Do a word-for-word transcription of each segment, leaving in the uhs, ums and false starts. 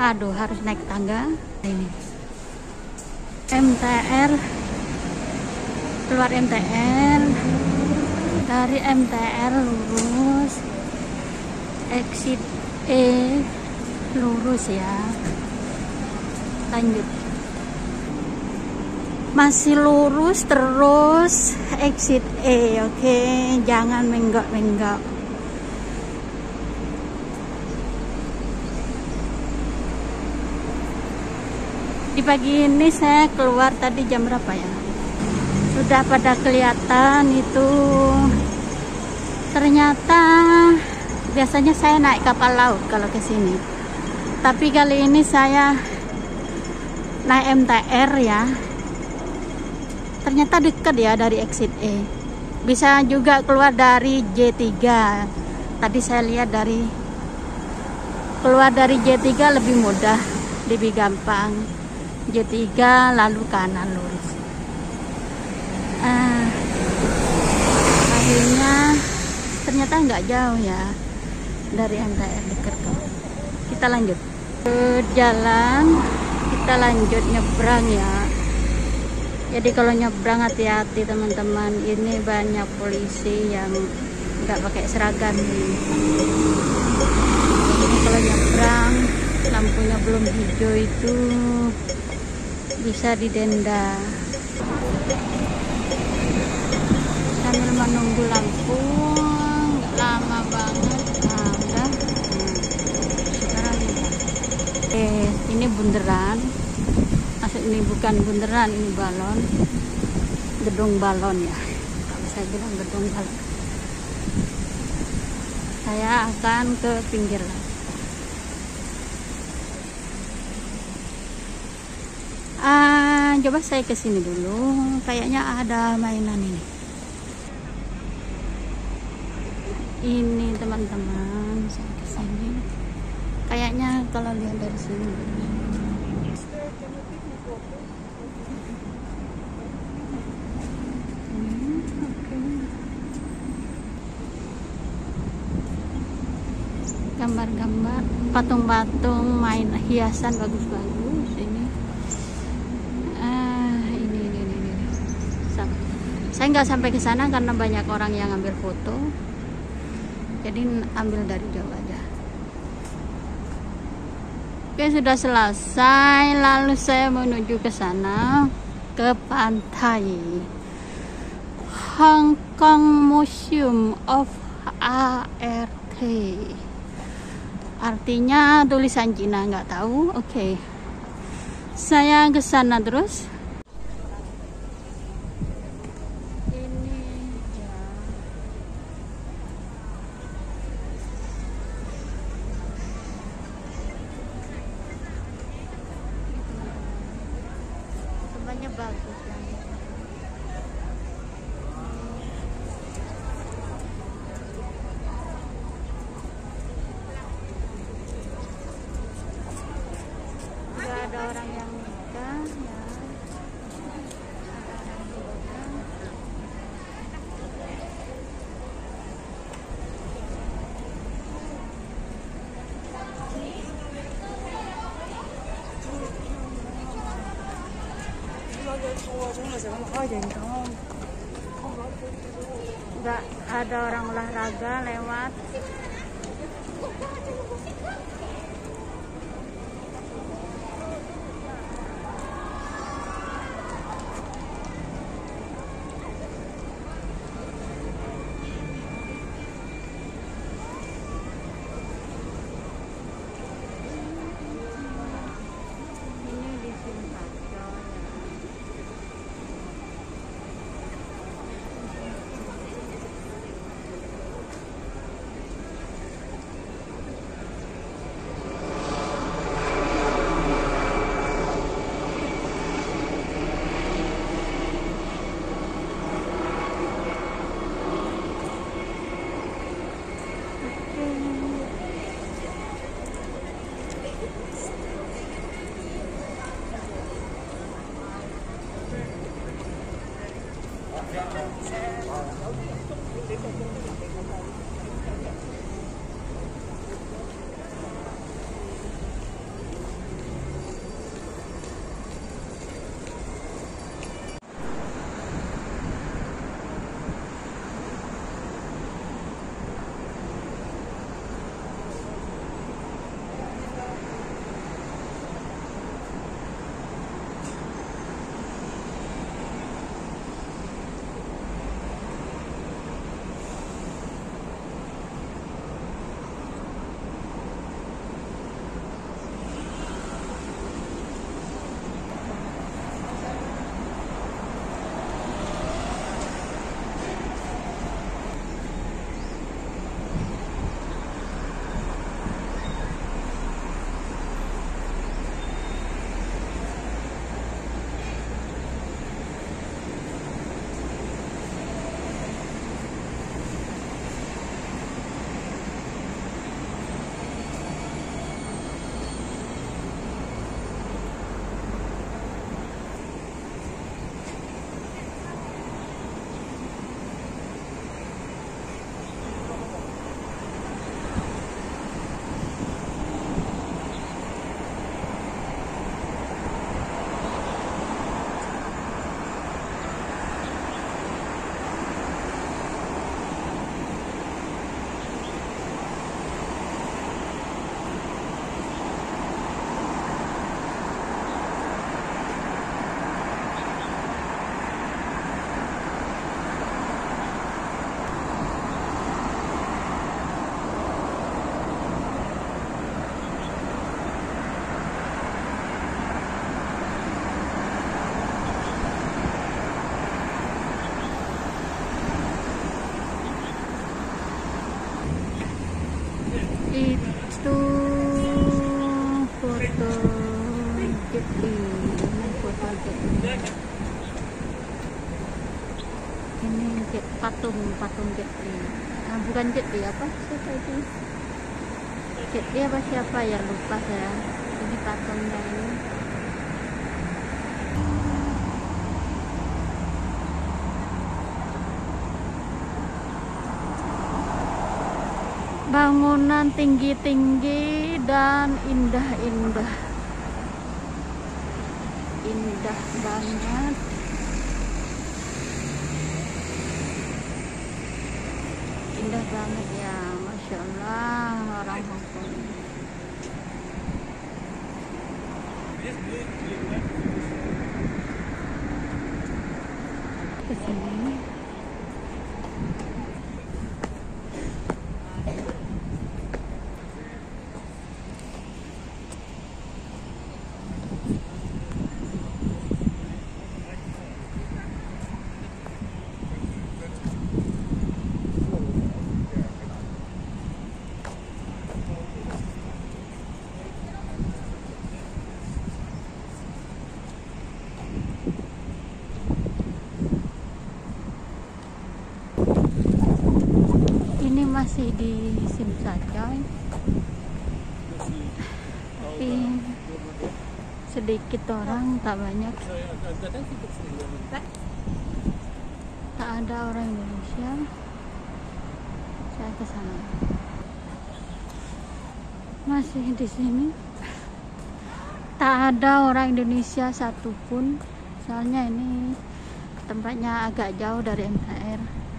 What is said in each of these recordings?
Aduh, harus naik tangga. Ini M T R, keluar M T R, dari M T R lurus, exit E lurus ya, lanjut. Masih lurus terus exit E, oke, okay? Jangan menggok-menggok. Di pagi ini saya keluar tadi jam berapa ya? Sudah pada kelihatan itu. Ternyata biasanya saya naik kapal laut kalau ke sini. Tapi kali ini saya naik M T R ya. Ternyata dekat ya dari exit E. Bisa juga keluar dari J tiga. Tadi saya lihat dari keluar dari J tiga lebih mudah, lebih gampang. J tiga lalu kanan lurus. Ah, akhirnya ternyata nggak jauh ya dari M T R, dekat kok. Kita lanjut ke jalan, kita lanjut nyebrang ya. Jadi kalau nyebrang hati-hati teman-teman, ini banyak polisi yang nggak pakai seragam nih. Jadi kalau nyebrang lampunya belum hijau itu bisa didenda. Sambil menunggu lampu, nggak lama banget. Nah, udah. Sekarang ini. Eh, ini bundaran. Maksud ini bukan bundaran, ini balon, gedung balon ya. Kalau saya bilang gedung balon. Saya akan ke pinggir laut. Ah, coba saya ke sini dulu. Kayaknya ada mainan ini. Ini teman-teman, saya ke sini. Kayaknya kalau lihat dari sini. Gambar-gambar, patung-patung, main hiasan bagus-bagus ini. Ah, ini ini ini. ini. Saya nggak sampai ke sana karena banyak orang yang ambil foto. Jadi ambil dari jauh aja. Oke, sudah selesai. Lalu saya menuju ke sana, ke pantai Hong Kong Museum of A R T. Artinya tulisan Cina, nggak tahu. Oke, okay. Saya ke sana terus. Ini ya. Semuanya bagus ya. Ada orang yang nikah ya. Enggak ada orang olahraga lewat. Jet, patung patung Jet Li. Nah, bukan Jet Li, apa siapa itu? Jet Li apa siapa ya, lupa saya. Ini patungnya ini. Bangunan tinggi-tinggi dan indah-indah. Indah banget. Indah banget ya, Masya Allah, orang Hongkong. Kesini. Masih di SIM saja, tapi sedikit orang, tak banyak, tak ada orang Indonesia. Saya ke sana, masih di sini, tak ada orang Indonesia satupun. Soalnya ini tempatnya agak jauh dari M T R.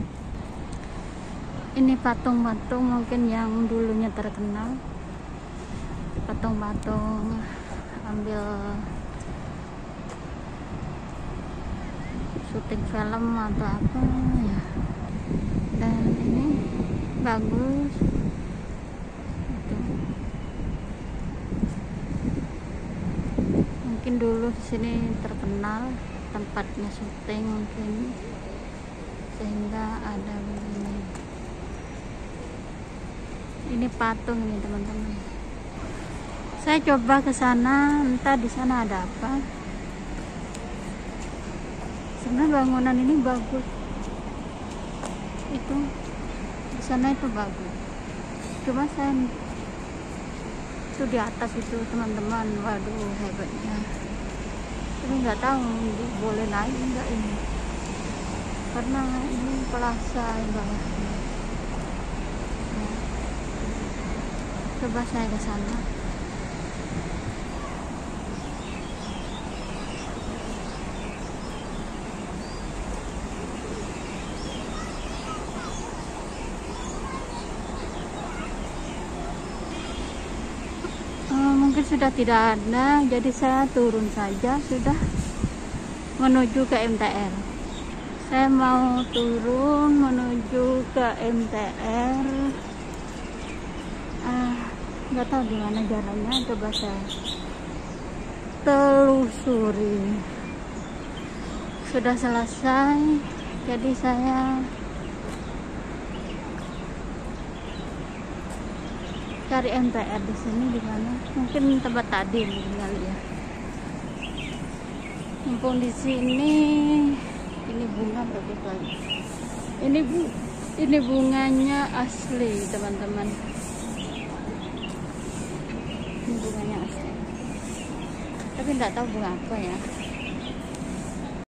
Ini patung-patung mungkin yang dulunya terkenal, patung-patung ambil syuting film atau apa ya. Dan ini bagus itu. Mungkin dulu di sini terkenal tempatnya syuting mungkin, sehingga ada begini. Ini patung ini teman-teman. Saya coba ke sana, entah di sana ada apa. Sebenarnya bangunan ini bagus. Itu di sana itu bagus. Cuma saya itu di atas itu teman-teman, waduh hebatnya. Tapi nggak tahu boleh naik enggak ini. Karena ini plaza yang bawahnya. Coba saya ke sana. Uh, mungkin sudah tidak ada, jadi saya turun saja, sudah menuju ke M T R. Saya mau turun menuju ke M T R. Ah, nggak tahu gimana jalannya, coba saya telusuri. Sudah selesai, jadi saya cari M T R di sini di mana? Mungkin tempat tadi kali ya. Mumpung di sini, ini bunga bagus lagi. Ini bu, ini bunganya asli teman-teman. Ini bunganya asli, tapi nggak tahu bunga apa ya.